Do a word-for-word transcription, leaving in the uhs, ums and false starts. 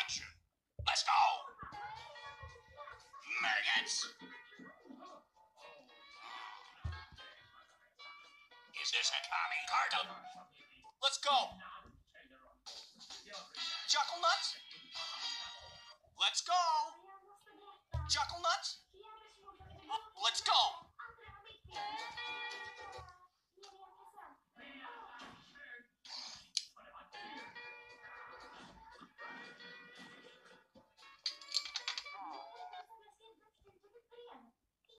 action. Let's go. Maggots. Is this a commie cartoon? Let's go. Chuckle nuts. Let's go. Chuckle nuts. Let's go.